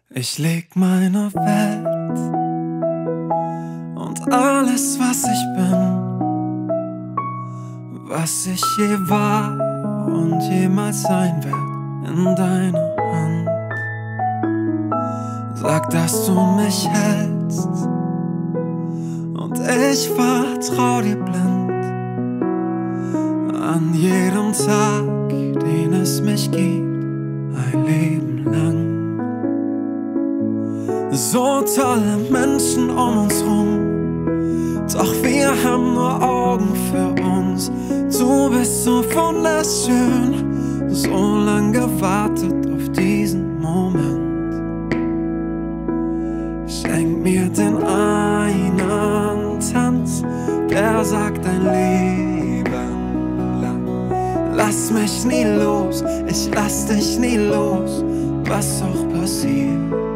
Ich leg meine Welt und alles, was ich bin, was ich je war und jemals sein werd, in deine Hand. Sag, dass du mich hältst und ich vertrau dir blind an jedem Tag, den es mich gibt, ein Leben lang. So tolle Menschen um uns rum, doch wir haben nur Augen für uns. Du bist so wunderschön, so lang gewartet auf diesen Moment. Schenk mir den einen Tanz, der sagt ein Leben lang. Lass mich nie los, ich lass dich nie los, was auch passiert.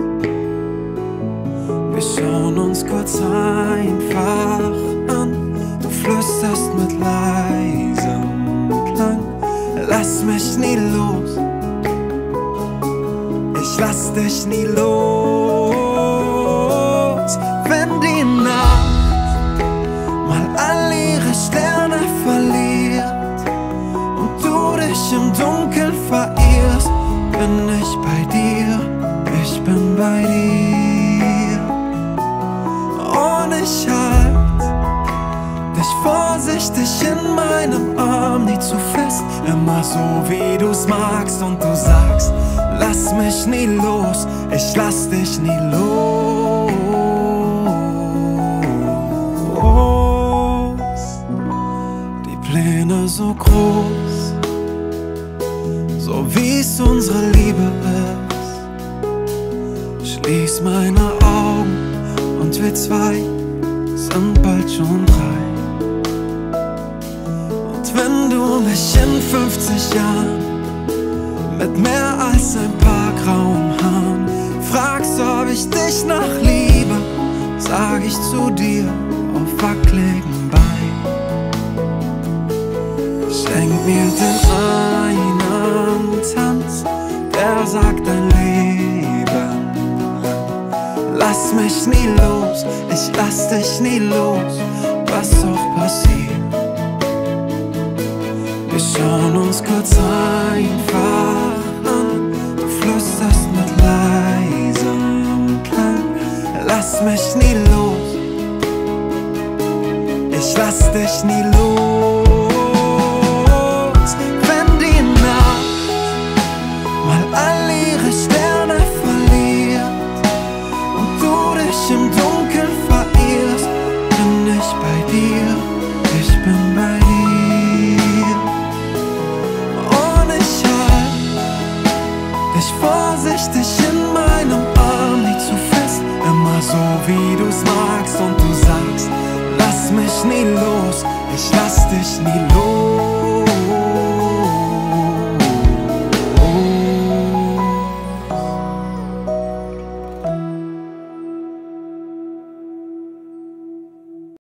Wir schauen uns kurz einfach an, du flüsterst mit leisem Klang. Lass mich nie los, ich lass dich nie los. Wenn die Nacht mal all ihre Sterne verliert und du dich im Dunkeln verirrst, bin ich bei dir, ich bin bei dir. Ich halt dich vorsichtig in meinem Arm, nie zu fest, immer so wie du's magst. Und du sagst, lass mich nie los, ich lass dich nie los. Die Pläne so groß, so wie's unsere Liebe ist. Schließ meine Augen und wir zwei sind bald schon drei. Und wenn du mich in 50 Jahren mit mehr als ein paar grauen Haaren fragst, ob ich dich noch liebe, sag ich zu dir auf wackeligen Beinen. Schenk mir den einen Tanz, der sagt ein Leben lang. Lass mich nie los, ich lass dich nie los, was auch passiert. Wir schauen uns kurz einfach an, du flüsterst mit leisem Klang. Lass mich nie los, ich lass dich nie los. Wenn die Nacht mal all ihre Sterne verliert und du dich im Dunkeln verirrst, bin ich bei dir, ich bin bei dir. Und ich halt dich vorsichtig in meinem Arm, nie zu fest, immer so wie du's magst. Und du sagst, lass mich nie los, ich lass dich nie